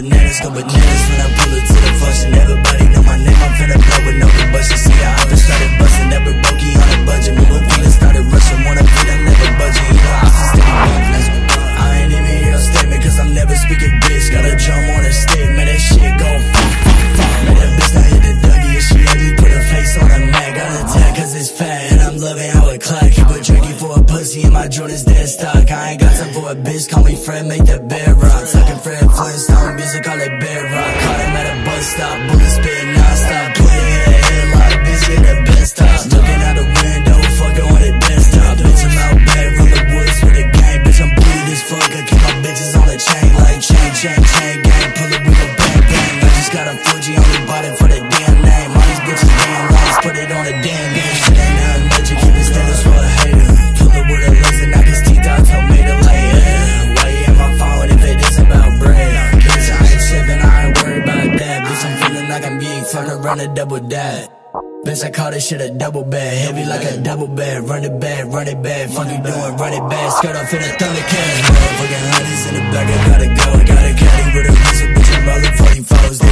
bananas, go bananas when I pull it to the function. Everybody know my name, I'm finna blow with no combustion. See how I just started busting, never broke on a budget. Moving feet and started rushing, wanna beat, I'm never budging. You know I just steady bumping. I ain't even hear a statement, cause I'm never speaking bitch. Got a drum on a stick, man, that shit go fuck. Man, that bitch now hit the Dougie, and she ugly, put her face on a Mac. Got a tag cause it's fat, and I'm loving how it clap. Keep a drinky for a pussy, and my Jordan's dead stock. I ain't got time for a bitch, call me Fred, make that bed rock. Talking Fred Flintstone, music, call it bedrock. Caught him at a bus stop, bullet spit non-stop. Put it in a headlock, bitch, get the best stop. Looking out the window, fucking on the desktop. Bitch, I'm out bad, run the woods with a gang. Bitch, I'm booted as fuck, I keep my bitches on the chain. Like chain gang, pull it with a bang bang. I just got a Fuji, only bought it for the damn name. All these bitches damn lies, put it on a damn game. Shit ain't nothing major, keep it status for a hater. Pull it with a laser, knock his teeth out, tomato like yeah. Why you in my phone if it is about bread? Bitch, I ain't trippin', I ain't worried about that. Bitch, I'm feeling like I'm geek, turn around and double that. Bitch, I call this shit a double bag, heavy like a double bag. Run it back, fuck you doing, run it back. Skirt off in a thunder cash, motherfucking honeys in the back, I gotta go. I got a caddy with a reason, bitch, I'm rolling 44s.